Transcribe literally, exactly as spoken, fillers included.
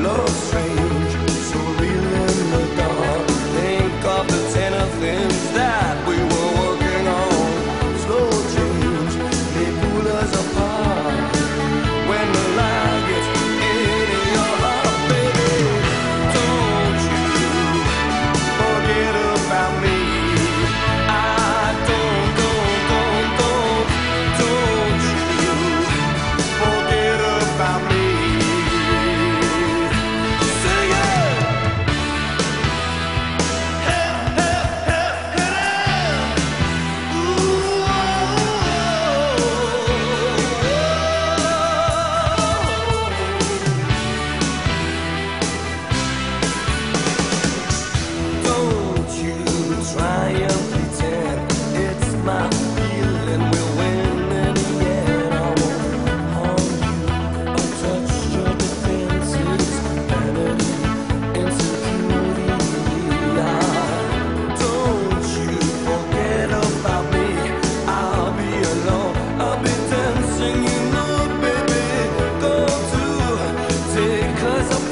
love strange, so real in the dark. Think of the tender things that we were working on. Slow change, they pull us apart. When the light gets in your heart, baby, don't you forget about me. I don't, don't, don't, don't, don't you forget about me. Sing it! Help, help, help, help! Don't you try and pretend it's my feeling we're winning yet. I won't harm you or touch your defenses, vanity, insecurity. Don't you forget about me. I'll be alone, I'll be dancing in the baby. Go to take 'cause I'm